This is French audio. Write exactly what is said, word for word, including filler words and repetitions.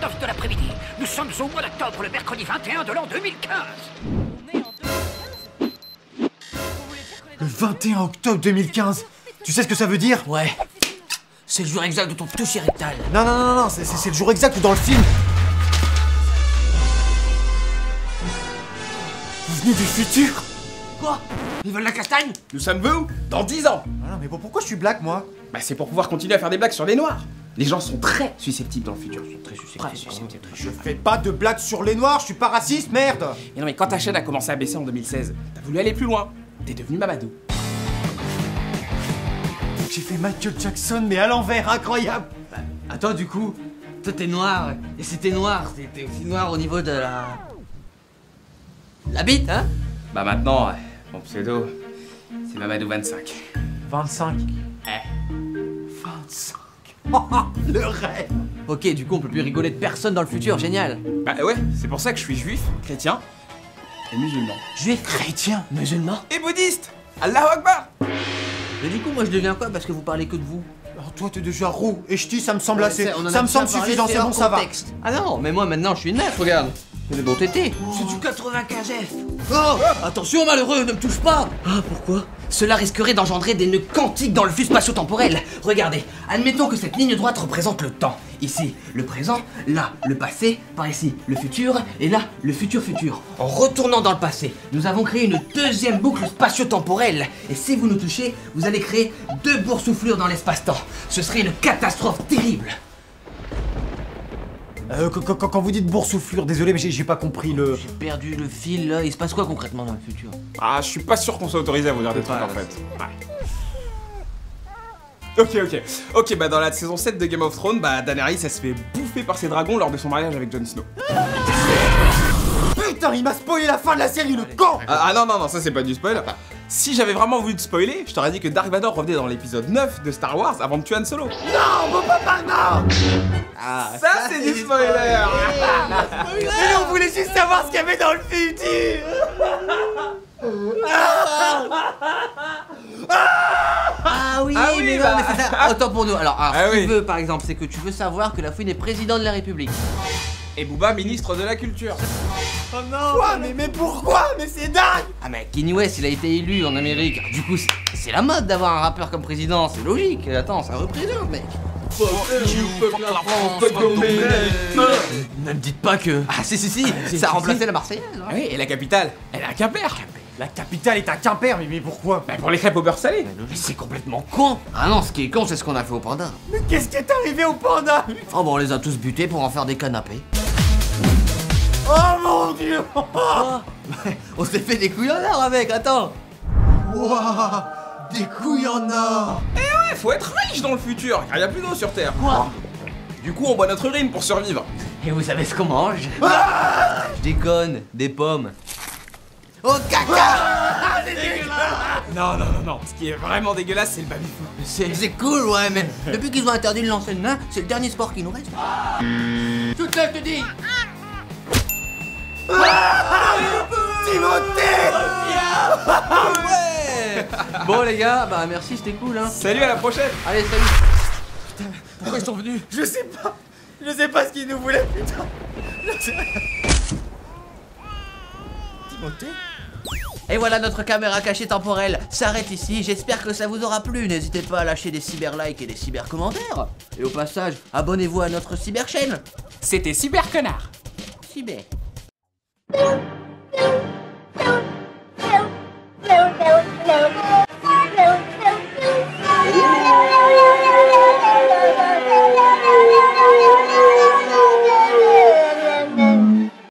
neuf de l'après-midi. Nous sommes au mois d'octobre, le mercredi vingt et un de l'an deux mille quinze. On est en deux mille quinze. Vous voulez dire qu'on est dans Le vingt et un octobre deux mille quinze. Tu sais ce que ça veut dire? Ouais. C'est le jour exact de ton toucher rectal. Non, non, non, non, c'est c'est le jour exact où dans le film. Vous venez du futur? Quoi? Ils veulent la castagne? Nous sommes vous dans dix ans. Ah non, mais bon, pourquoi je suis black, moi? Bah c'est pour pouvoir continuer à faire des blagues sur les noirs. Les gens sont très susceptibles dans le futur. Ils sont très susceptibles. Très susceptible. Je fais pas de blagues sur les noirs, je suis pas raciste, merde! Et non mais quand ta chaîne a commencé à baisser en deux mille seize, t'as voulu aller plus loin. T'es devenu Mamadou. J'ai fait Michael Jackson, mais à l'envers, incroyable! Bah, attends, du coup, toi t'es noir, et c'était noir, t'es aussi noir au niveau de la... La bite, hein? Bah maintenant, mon pseudo, c'est Mamadou vingt-cinq. vingt-cinq. Eh. vingt-cinq. Le rêve! Ok, du coup on peut plus rigoler de personne dans le futur, génial. Bah ouais, c'est pour ça que je suis juif, chrétien et musulman. Juif, chrétien, musulman. Et bouddhiste. Allahu Akbar. Et du coup moi je deviens quoi parce que vous parlez que de vous? Alors toi t'es déjà roux, et ch'ti ça me semble Ouais, assez, c'est- on en a ça me déjà semble parlé, suffisant, c'est hors bon, ça va. contexte. Ah non, mais moi maintenant je suis neuf, regarde. C'est des bons tétés. C'est du quatre-vingt-quinze F. Oh, attention malheureux, ne me touche pas. Ah pourquoi? Cela risquerait d'engendrer des nœuds quantiques dans le flux spatio-temporel. Regardez, admettons que cette ligne droite représente le temps. Ici, le présent, là, le passé, par ici, le futur, et là, le futur futur. En retournant dans le passé, nous avons créé une deuxième boucle spatio-temporelle. Et si vous nous touchez, vous allez créer deux boursouflures dans l'espace-temps. Ce serait une catastrophe terrible. Euh, quand, quand- quand vous dites boursouflure, désolé, mais j'ai j'ai pas compris le... J'ai perdu le fil là, il se passe quoi concrètement dans le futur? Ah, je suis pas sûr qu'on soit autorisé à vous dire des trucs Ouais, en fait. Ouais. Ok, ok. Ok, bah dans la saison sept de Game of Thrones, bah Daenerys elle se fait bouffer par ses dragons lors de son mariage avec Jon Snow. Putain, il m'a spoilé la fin de la série, le con! Ah, ah non, non, non, ça c'est pas du spoil. Si j'avais vraiment voulu te spoiler, je t'aurais dit que Dark Vador revenait dans l'épisode neuf de Star Wars avant de tuer Han Solo. Non, mon papa, non! Ah, Ça, c'est du spoiler. Mais on voulait juste savoir ce qu'il y avait dans le futur! Ah oui, Ah oui, mais non, bah. mais c'est ça. Autant pour nous. Alors, alors Ah ce que oui. tu veux, par exemple, c'est que tu veux savoir que la Fouine est président de la République. Et Booba, ministre de la Culture. Oh non! Quoi? Mais, mais pourquoi? Mais c'est dingue! Ah mais Kanye West, il a été élu en Amérique. Du coup, c'est- c'est la mode d'avoir un rappeur comme président, c'est logique. Attends, ça représente, mec. Ne me dites pas que... Ah si, si, si, ça a remplacé la Marseillaise. hein. Ah oui, et la capitale, elle est à Quimper. La capitale est à Quimper, mais, mais pourquoi? Bah pour les crêpes au beurre salé. Mais c'est complètement con. Ah non, ce qui est con, c'est ce qu'on a fait au panda. Mais qu'est-ce qui est arrivé au panda? Oh bon, on les a tous butés pour en faire des canapés. Oh mon dieu! On s'est fait des couilles en or avec, attends. Wouah! Des couilles en or! Ouais, faut être riche dans le futur, car y a plus d'eau sur Terre. Quoi? Du coup, on boit notre urine pour survivre. Et vous savez ce qu'on mange? Je déconne, des pommes. Oh caca! Non, non, non, non. Ce qui est vraiment dégueulasse, c'est le baby-foot. C'est c'est cool, ouais, mais depuis qu'ils ont interdit le lancer de main, c'est le dernier sport qui nous reste. Tout seul, je te dis! Timothée! Ouais! Bon, les gars, bah merci, c'était cool, hein. Salut, à la prochaine. Allez, salut! Putain, pourquoi ils sont venus? Je sais pas! Je sais pas ce qu'il nous voulait, putain! Je sais... Timothée? Et voilà, notre caméra cachée temporelle s'arrête ici. J'espère que ça vous aura plu. N'hésitez pas à lâcher des cyber likes et des cyber commentaires. Et au passage, abonnez-vous à notre cyber chaîne. C'était Cyber Connard. Cyber.